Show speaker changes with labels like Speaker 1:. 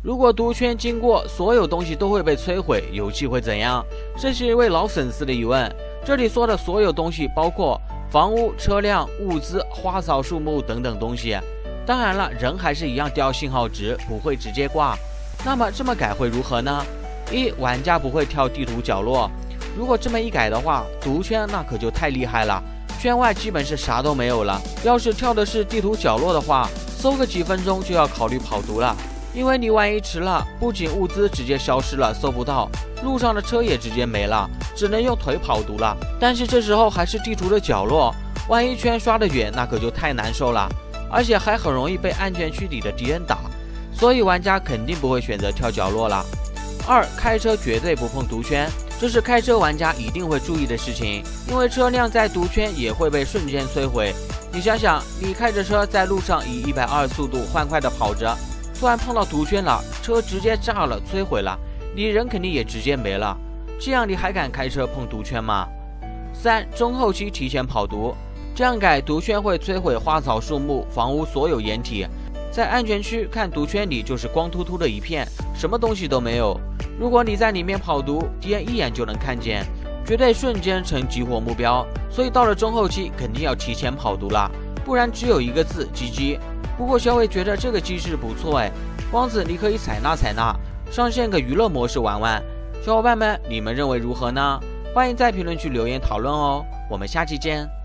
Speaker 1: 如果毒圈经过，所有东西都会被摧毁，游戏会怎样？这是一位老粉丝的疑问。这里说的所有东西包括房屋、车辆、物资、花草树木等等东西。当然了，人还是一样掉信号值，不会直接挂。那么这么改会如何呢？一，玩家不会跳地图角落。如果这么一改的话，毒圈那可就太厉害了，圈外基本是啥都没有了。要是跳的是地图角落的话，搜个几分钟就要考虑跑毒了。因为你万一迟了，不仅物资直接消失了，搜不到，路上的车也直接没了，只能用腿跑毒了。但是这时候还是地图的角落，万一圈刷得远，那可就太难受了，而且还很容易被安全区里的敌人打，所以玩家肯定不会选择跳角落了。二，开车绝对不碰毒圈，这是开车玩家一定会注意的事情，因为车辆在毒圈也会被瞬间摧毁。你想想，你开着车在路上以120速度欢快地跑着，突然碰到毒圈了，车直接炸了，摧毁了，你人肯定也直接没了。这样你还敢开车碰毒圈吗？三，中后期提前跑毒，这样改毒圈会摧毁花草树木、房屋所有掩体，在安全区看毒圈里就是光秃秃的一片，什么东西都没有。如果你在里面跑毒，敌人一眼就能看见，绝对瞬间成集火目标。所以到了中后期肯定要提前跑毒了，不然只有一个字：GG。不过小伟觉得这个机制不错光子你可以采纳采纳，上线个娱乐模式玩玩。小伙伴们，你们认为如何呢？欢迎在评论区留言讨论哦，我们下期见。